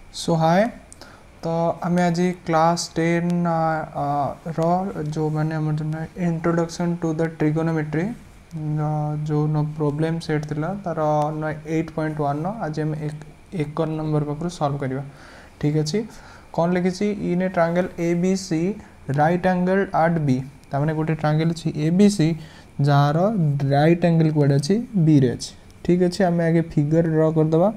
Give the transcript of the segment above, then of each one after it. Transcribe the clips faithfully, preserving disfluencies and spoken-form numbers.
सो हाय तो आम आज क्लास टेन रो जो मैंने इंट्रोडक्शन टू द ट्रिगोनोमेट्री जो नो प्रोब्लेम सेट थिला तार एट पॉइंट वन आज आम एक नंबर पाखु सॉल्व करवा। ठीक अच्छे कौन लिखी in a triangle A B C right angle at B ताने गोटे ट्रायंगल अच्छी ए बी सी जार राइट एंगल कौड़े अच्छी बी रे अच्छी। ठीक अच्छे आम आगे फिगर ड्र करदे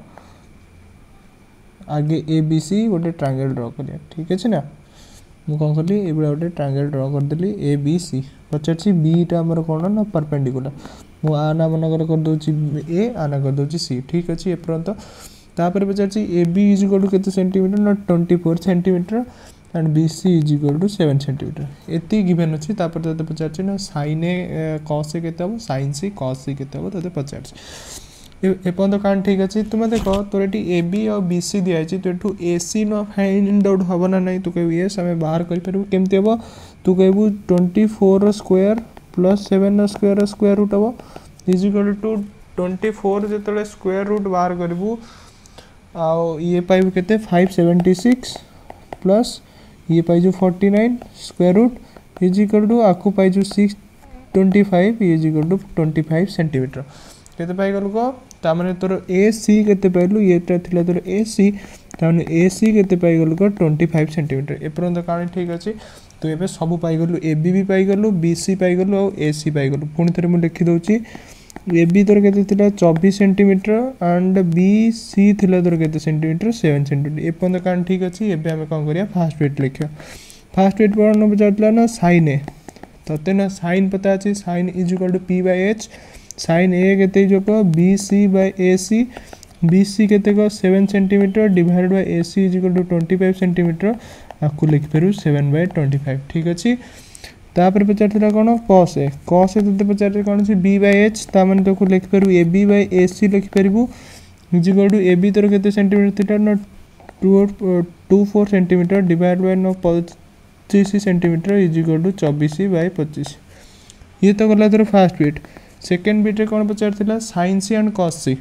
आगे ए बी सी गोटे ट्रायंगल ड्र करिया। ठीक अच्छे ना मुझे कौन कली ये गोटे ट्रायंगल ड्र करदेली ए बी सी पचार बीटा आमर कौन ना परपेंडिकुलर मु आ ना मनकर करदे ए आ ना करदे सी। ठीक अच्छे एपर्यंत तापर पचार A B is equal to केते सेंटीमीटर ना twenty four centimetre and B C is equal to seven centimetre एति गिवन अच्छी। तापर तते पचार ना साइन ए कॉस ए केते हम साइन सी कॉस सी केते हम तते पचार एपर्यंत कान। ठीक अच्छे तुम देख तोर ये ए बी और बी सी दिखाई तो यू ए सी न फाइंड आउट हम ना नहीं तू कह येस आम बाहर करूँ केमती हम तू कहू twenty four square plus seven square square root हम is equal to twenty four जो स्क्वायर रूट बाहर करूँ आउ ये पाइबू के फाइव सेवेंटी सिक्स प्लस ये पाइजु forty nine square root is equal to आपको पाइजु six twenty five is equal to twenty five centimetre केते पाइगलु को तामने तोर ए सी केते पाइलु ये थिला तोर ए सी तामने ए सी केते पाइगलु को ट्वेंटी फाइव सेंटीमीटर एपर्यंत काणी। ठीक अच्छे तो ये सब पाइगलु ए बी भी पाइगलु बी सी पाइगलु और ए सी पाइगलु पुणी थे मुझे लिखि दउची ए बी तोर केते थिला चौबीस सेंटीमीटर एंड बी सी थिला तोर केते सेंटीमीटर सेवन सेंटीमीटर एपर्यंत काणी। ठीक अच्छे एबे आमे कोन करिया फास्ट वेट लिखिया फास्ट वेट पर न पचारला ना साइन ए तते ना साइन पता अछि sine is equal to P by H sine A केते जो B C by A C B C केते seven centimetre divide by A C is equal to twenty five centimetre आपको लिख पारू सेवन बाय ट्वेंटी फाइव। ठीक अच्छे तापर पचार कौन कॉस ए कॉस ए तो पचार कौन सी बी बाय एच ताने तो लिख पारू A B by A C लिखिपारू is equal to A B तोर केते सेंटीमीटर थीटा ना two two four centimetre divide by न पच्चीस सेंटीमीटर इज इक्वल टू चौबीस बाय पच्चीस ये तो गला तोर फास्ट वेट। सेकेंड बिट्रे कौन पचार sine C and cos C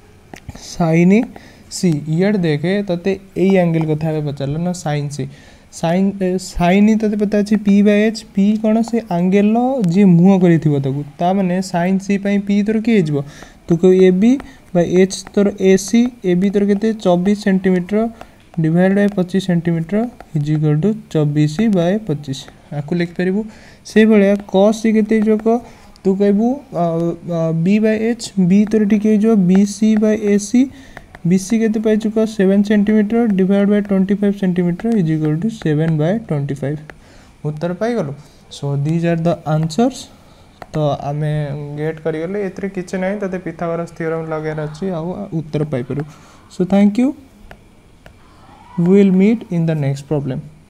sine C इड देखे ते यही एंगल कथा पचार ना साइन सी साइन साइन ते पता अच्छे पी बाय एच पी कौन से एंगल जी मुह कर मैंने साइन सी पी तोर किए तू कह ए बी बाय एच तोर ए सी ए बी तोर के चौबीस सेंटीमीटर डिवाइड बाय पच्चीस सेंटीमीटर इज इक्वल टू चौबीस बाय पच्चीस आपको लिखिपारू से भाया कॉस सी के जो तू कहबू बी बाय एच बी तोर टी जो B C by A C B C के पाइचुक seven centimetre divide by twenty five centimetre is equal to seven by twenty five उत्तर पाइगलु। So these are the answers तो आम gate करगले ए किसी ना ते पिथागोरस थ्योरम लगार अच्छी आ उत्तर पाइपर। So thank you we will meet in the next problem.